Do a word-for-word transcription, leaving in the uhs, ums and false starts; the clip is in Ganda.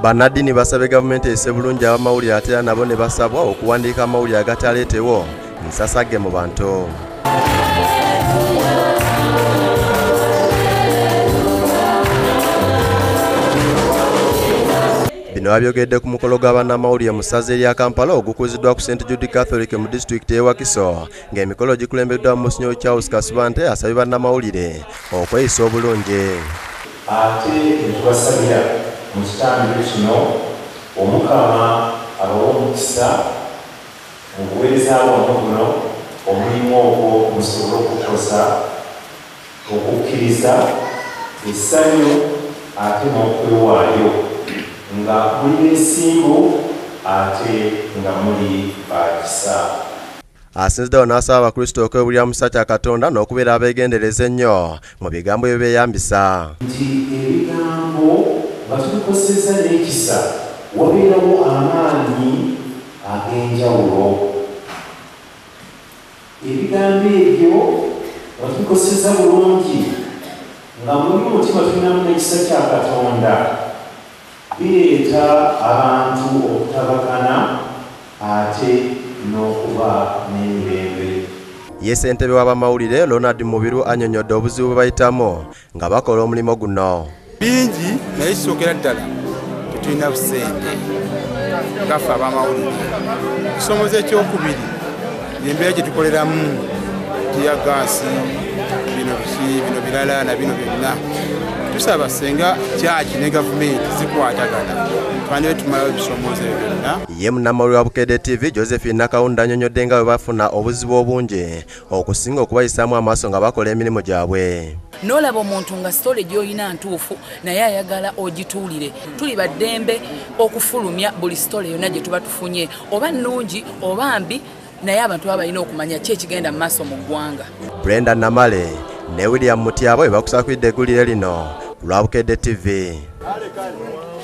Bannaddiini basabye gavumenti esse bulungi abamawulire ate era nabo ne basabwa okuwandiika amawulire agataleetewo nsasagge mu bantu. Bino babyogedde ku mukolo gwa bannamawulire mu ssaza erya Kampala ogukuziddwa ku Saint Jude Catholic mu disitulikiti y'e Wakiso ng'emikolo gikulembeddwa mu Monsignor Charles Kasubante asabye bannamawulire okweyisa obulungi. Ate netubasabira mu kitambiro kino Omukama abawa omukisa mu buweereza bwammwe buno omulimu ogwo musobole okukosa okukkiriza essanyu ate n'okwewaayo nga muli beesimbu ate nga muli bakisa. Asinziddewo n'asaba abakristo okwewulira mu kisa kya Katonda n'okubeera abeegendereza ennyo mu bigambo bye beeyambisa. Nti ebigambo nga tubikozesa n'ekisa wabeerawo amaanyi ag'enjawulo. Ebigambo ebyo nga tubikozesa bulungi nga muli mutima tulinamu n'ekisa kya Katonda bireeta abantu okutabagana ate n'okuba n'emirembe. Ye ssentebe w'abamawulire Ronald Mubiru annyonnyodde obuzibu bwe bayitamu nga bakola omulimu guno. Bingi naye kisookera ddala tetulina busente ngaffe abamawulire. Ekisomozo ekyokubiri embeera gye tukoleramu tiya gaasi bino biki bino birala na bino byonna. Tusaba senga kyaki ne gavumenti zikwatagana twandibwe tumalawo ebisomozo ebyo byonna. Ye munnamawulire wa Bukedde T V Josephine Nakawunda annyonnyodde nga bwe bafuna obuzibu obungi okusinga okubayisaamu amaaso nga bakola emirimu gyabwe. N'olaba omuntu nga sitole gy'olina ntuufu naye ayagala ogituulire. Tuli baddembe okufulumya buli sitole yonna gye tuba tufunye oba nnungi oba mbi naye abantu baba balina okumanya ki ekigenda mu maaso mu ggwanga. Brenda Namale ne William Mutyabo be bakusakwidde eggulire lino ku lwa Bukedde T V.